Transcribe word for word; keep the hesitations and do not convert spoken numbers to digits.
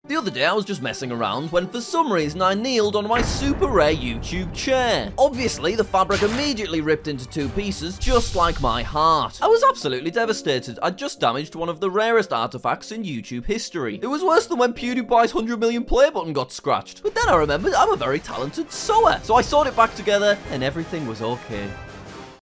The other day I was just messing around when for some reason I kneeled on my super rare YouTube chair. Obviously the fabric immediately ripped into two pieces just like my heart. I was absolutely devastated. I'd just damaged one of the rarest artifacts in YouTube history. It was worse than when PewDiePie's one hundred million play button got scratched. But then I remembered I'm a very talented sewer. So I sewed it back together and everything was okay.